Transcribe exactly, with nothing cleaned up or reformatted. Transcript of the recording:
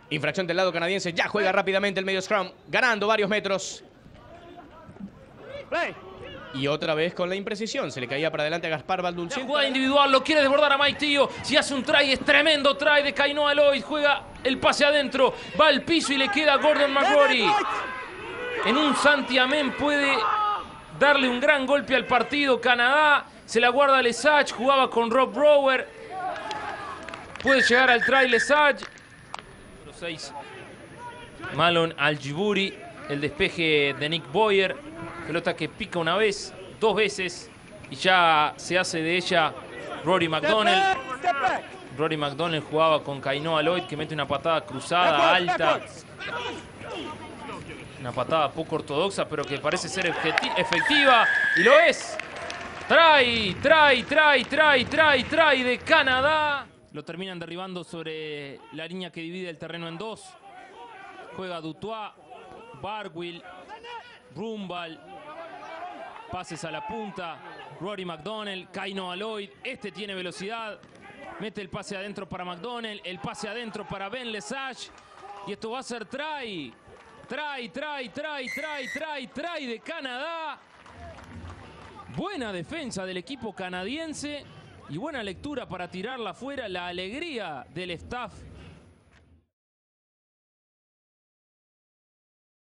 Infracción del lado canadiense. Ya juega rápidamente el medio scrum. Ganando varios metros. Y otra vez con la imprecisión. Se le caía para adelante a Gaspar Baldulcín. La jugada individual, lo quiere desbordar a Mike Tío. Si hace un try, es tremendo try de Kainoa Lloyd. Juega el pase adentro, va al piso y le queda a Gordon McGrory. En un santiamén puede darle un gran golpe al partido. Canadá se la guarda Lesage, jugaba con Rob Brower. Puede llegar al try Lesage. Número seis, Malon Aljiburi. El despeje de Nick Boyer. Pelota que pica una vez, dos veces. Y ya se hace de ella Rory McDonnell. Rory McDonnell jugaba con Kainoa Lloyd, que mete una patada cruzada, alta. Una patada poco ortodoxa, pero que parece ser efectiva. Y lo es. Try, try, try, try, try, try de Canadá. Lo terminan derribando sobre la línea que divide el terreno en dos. Juega Dutois, Barwill, Rumbal. Pases a la punta. Rory McDonnell, Kainoa Lloyd. Este tiene velocidad. Mete el pase adentro para McDonnell. El pase adentro para Ben Lesage. Y esto va a ser try. Try, try, try, try, try, try de Canadá. Buena defensa del equipo canadiense. Y buena lectura para tirarla afuera. La alegría del staff